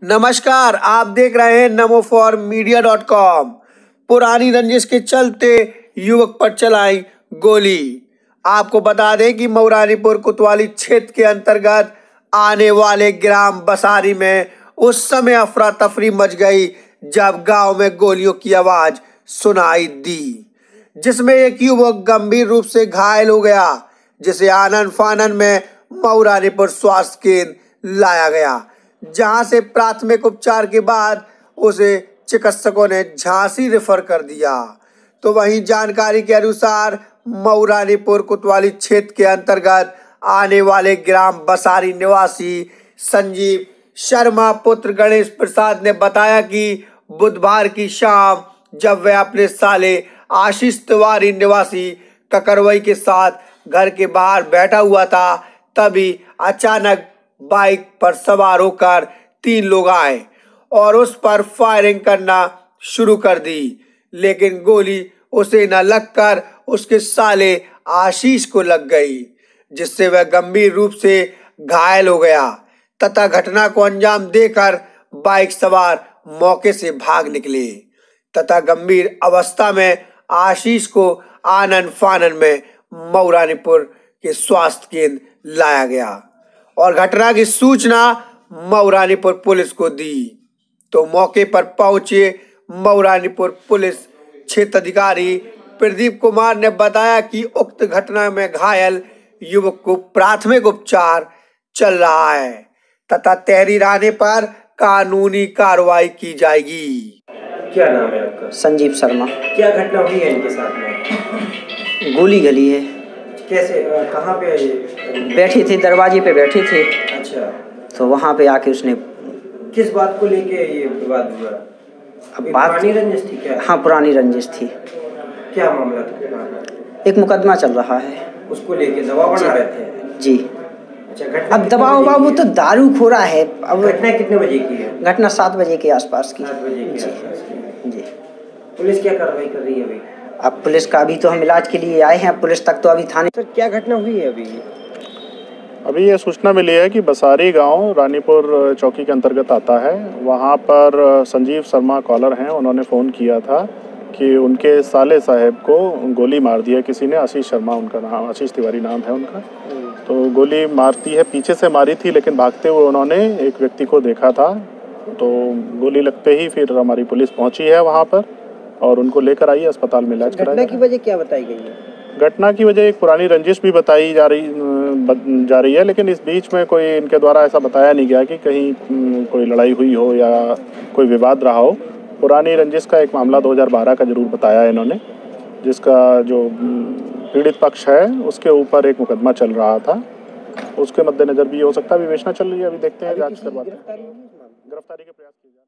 नमस्कार, आप देख रहे हैं namo4media.com। पुरानी रंजिश के चलते युवक पर चलाई गोली। आपको बता दें कि मऊरानीपुर कोतवाली क्षेत्र के अंतर्गत आने वाले ग्राम बसारी में उस समय अफरा तफरी मच गई जब गांव में गोलियों की आवाज सुनाई दी, जिसमें एक युवक गंभीर रूप से घायल हो गया, जिसे आनन फानन में मऊरानीपुर स्वास्थ्य केंद्र लाया गया, जहां से प्राथमिक उपचार के बाद उसे चिकित्सकों ने झांसी रेफर कर दिया। तो वहीं जानकारी के अनुसार मऊरानीपुर कोतवाली क्षेत्र के अंतर्गत आने वाले ग्राम बसारी निवासी संजीव शर्मा पुत्र गणेश प्रसाद ने बताया कि बुधवार की शाम जब वह अपने साले आशीष तिवारी निवासी ककरवई के साथ घर के बाहर बैठा हुआ था, तभी अचानक बाइक पर सवार होकर 3 लोग आए और उस पर फायरिंग करना शुरू कर दी, लेकिन गोली उसे न लगकर उसके साले आशीष को लग गई, जिससे वह गंभीर रूप से घायल हो गया तथा घटना को अंजाम देकर बाइक सवार मौके से भाग निकले तथा गंभीर अवस्था में आशीष को आनन फानन में मऊरानीपुर के स्वास्थ्य केंद्र लाया गया और घटना की सूचना मऊरानीपुर पुलिस को दी। तो मौके पर पहुंचे मऊरानीपुर पुलिस क्षेत्र अधिकारी प्रदीप कुमार ने बताया कि उक्त घटना में घायल युवक को प्राथमिक उपचार चल रहा है तथा तहरीर आने पर कानूनी कार्रवाई की जाएगी। क्या नाम है आपका? संजीव शर्मा। क्या घटना हुई है इनके साथ में? गोली गली है। कैसे, कहाँ पे? बैठी थी, दरवाजे पे बैठी थी। अच्छा, तो वहाँ पे आके उसने किस बात को लेके ये विवाद हुआ? अब बात पुरानी रंजिश थी क्या? हाँ, पुरानी रंजिश थी। क्या मामला था? एक मुकदमा चल रहा है, उसको लेके दबाव बना रहे थे? जी। अच्छा, घटना अब दबाव वो तो दारू खोरा है। अब घटना कितने बजे की है? घटना 7 बजे के आसपास की। 7 बजे के आसपास की। जी। पुलिस क्या कार्रवाई कर रही है अभी? अब पुलिस का अभी तो हम इलाज के लिए आए हैं, पुलिस तक तो अभी थाने। सर, क्या घटना हुई है अभी ये सूचना मिली है कि बसारी गांव रानीपुर चौकी के अंतर्गत आता है। वहां पर संजीव शर्मा कॉलर हैं, उन्होंने फ़ोन किया था कि उनके साले साहब को गोली मार दिया किसी ने। आशीष शर्मा उनका नाम, आशीष तिवारी नाम है उनका। तो गोली मारती है, पीछे से मारी थी, लेकिन भागते हुए उन्होंने एक व्यक्ति को देखा था। तो गोली लगते ही फिर हमारी पुलिस पहुंची है वहां पर और उनको लेकर आई, अस्पताल में इलाज कराया। घटना की वजह क्या बताई गई है? घटना की वजह एक पुरानी रंजिश भी बताई जा रही है, लेकिन इस बीच में कोई इनके द्वारा ऐसा बताया नहीं गया कि कहीं कोई लड़ाई हुई हो या कोई विवाद रहा हो। पुरानी रंजिश का एक मामला 2012 का जरूर बताया है इन्होंने, जिसका जो पीड़ित पक्ष है उसके ऊपर एक मुकदमा चल रहा था। उसके मद्देनजर भी हो सकता है, विवेचना चल रही है, अभी देखते हैं, जांच करवाते हैं, गिरफ्तारी के प्रयास किए जा रहे हैं।